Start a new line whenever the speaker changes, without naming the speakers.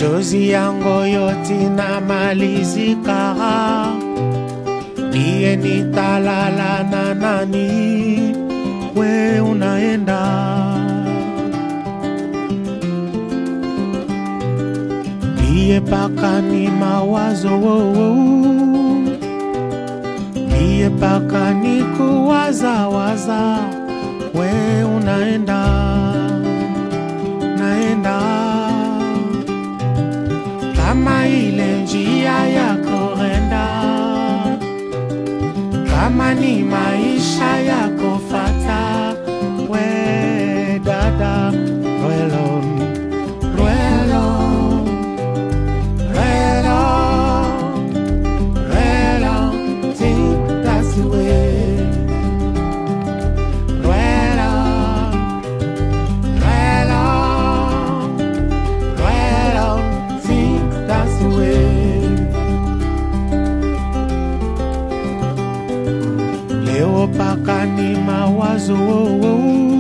machozi yangu yote na malizika, niye nitalala na nani? We unaenda niye paka ni mawazo, niye paka ni kuwaza waza. We unaenda naenda kama ile njia ya kwenda, kama ni maisha ya kufata. We dada, rwelo rwelo rwelo rwelo, think that's the way. Rwelo rwelo rwelo, think that's the way. Leo paka ni mawazo,